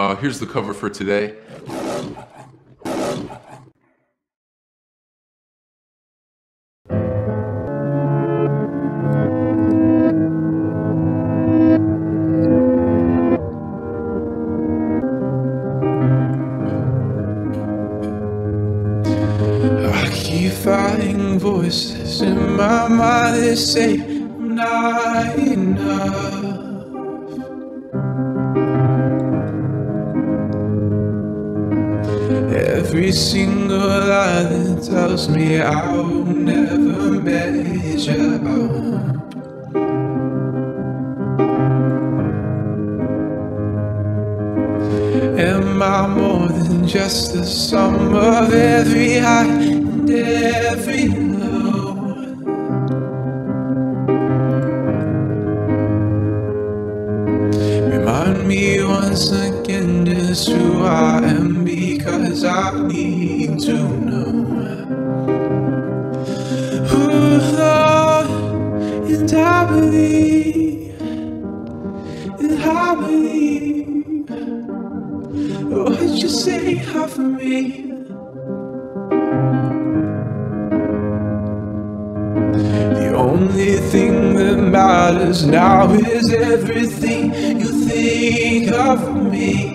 Here's the cover for today. I keep fighting voices in my mind that say I'm not enough. Every single lie that tells me I will never measure up. Am I more than just the sum of every high and every low? Remind me once again just who I am, because I need to know. Oh Lord, and I believe, and I believe what you say of me. The only thing that matters now is everything you think of me.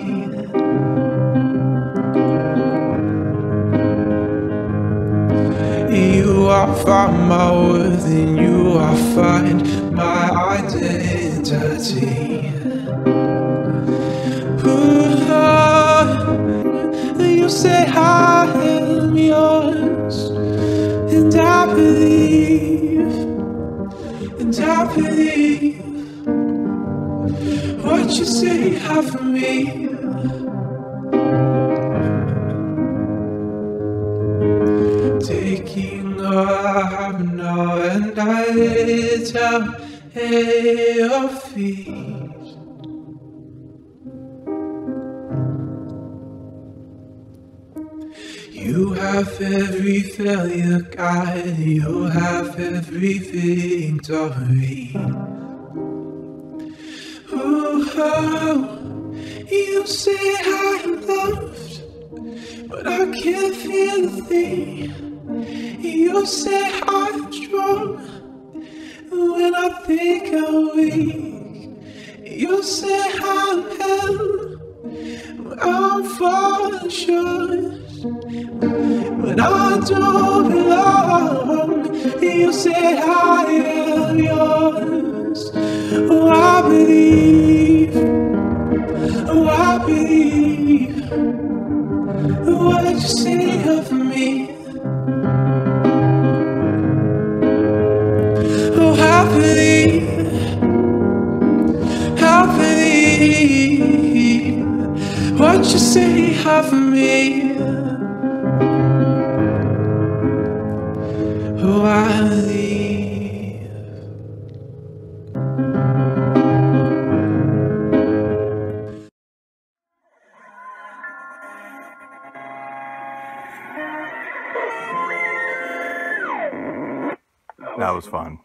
You I find my worth, and you I find my identity. You say I am yours, and I believe, what you say of me. Taking all I have now and I lay it down at your feet. You have every failure, God, you have every victory. Oh, you say I'm loved, but I can't feel a thing. You say I'm strong when I think I'm weak. You say I'm held when I'm falling short. When I don't belong, you say I am yours. Oh, I believe, what you say of me. Oh, I believe, what you say of me. Oh, I believe. That was fun.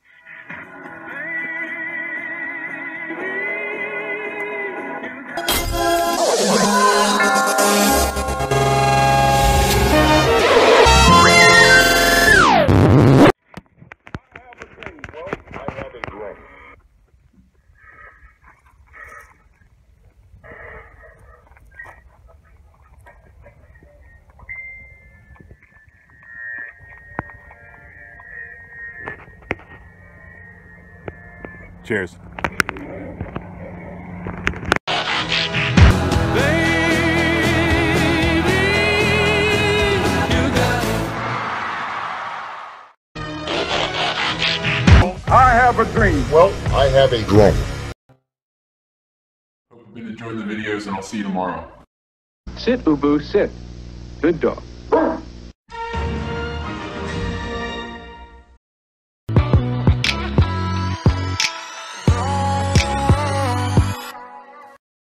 Cheers. I have a dream. Well, I have a drum. Hope you've been enjoying the videos, and I'll see you tomorrow. Sit, Ubu, sit. Good dog.